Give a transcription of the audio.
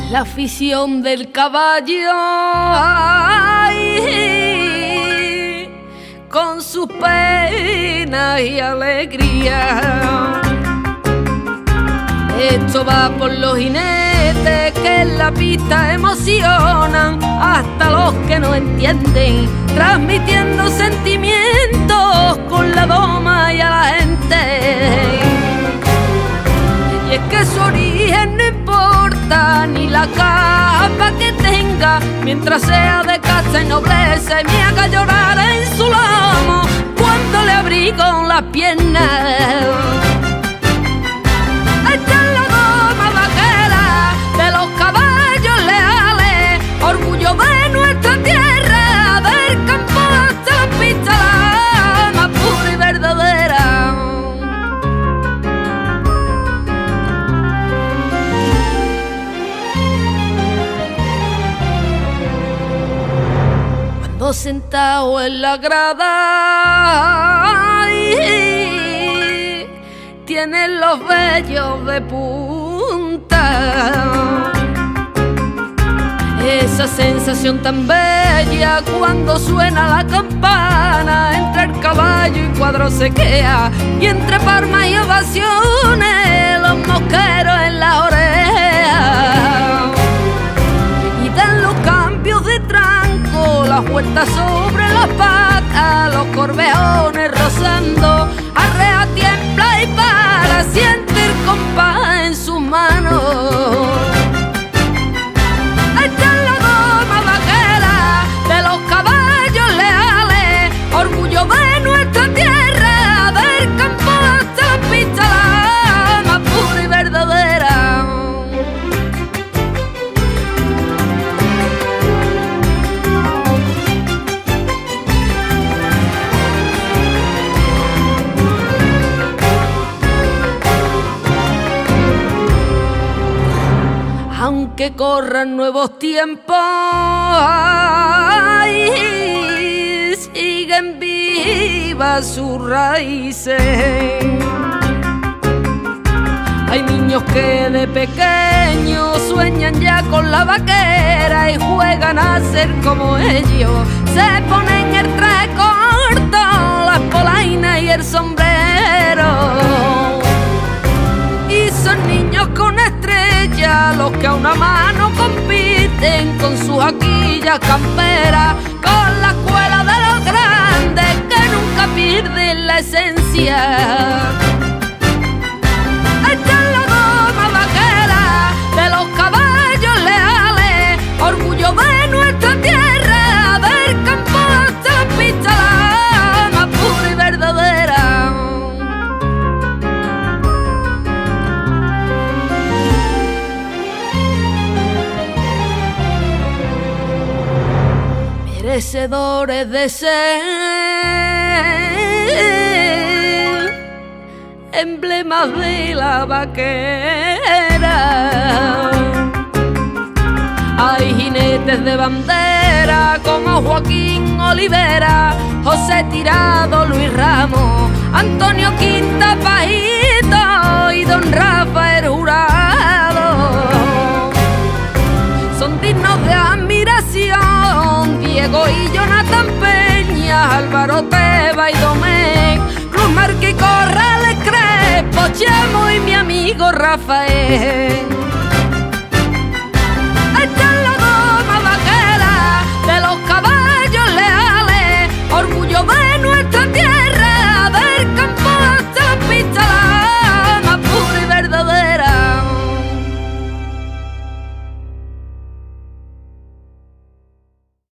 La afición del caballo, ay, con sus penas y alegrías. Esto va por los jinetes que en la pista emocionan hasta los que no entienden, transmitiendo sentimientos con la doma y a la gente. Y es que su origen no importa, ni la capa que tenga, mientras sea de casta y nobleza y me haga llorar en su lomo cuando le abrigo las piernas. Esta es la doma vaquera de los caballos leales, orgullo de nuestra tierra, del campo hasta la pista, la más pura y verdadera. Cuando sentado en la grada, ay, tienen los vellos de punta. Esa sensación tan bella cuando suena la campana, entre el caballo y cuadro se queda, y entre palmas y ovaciones los mosqueros en la oreja. Y dan los cambios de tranco, las vueltas sobre las patas, los corvejones rozando, arrea, tiembla y para, siente el compás en sus manos. Esta es la doma vaquera de los caballos leales, orgullo de nuestra tierra, del campo hasta la pista, la más pura y verdadera. Aunque corran nuevos tiempos, ay, siguen vivas sus raíces. Hay niños que de pequeños sueñan ya con la vaquera y juegan a ser como ellos. Se ponen el traje corto, las polainas y el sombrero. Y son niños con estrellas los que a una mano compiten con sus jaquillas camperas, con la escuela de los grandes que nunca pierden la esencia. Esta es la doma vaquera de los caballos leales, orgullo de nuestra tierra, del campo hasta la pista, la más pura y verdadera. Merecedores de ser emblemas de la vaquera. Hay jinetes de bandera como Joaquín Olivera, José Tirado, Luis Ramos, Antonio Quinta, Pajito y don Rafael Jurado. Son dignos de admiración Diego y Jonathan Peña, Álvaro Teba y Domecq, Cruz Marque y Corrales Crespo, Chemo y mi amigo Rafael.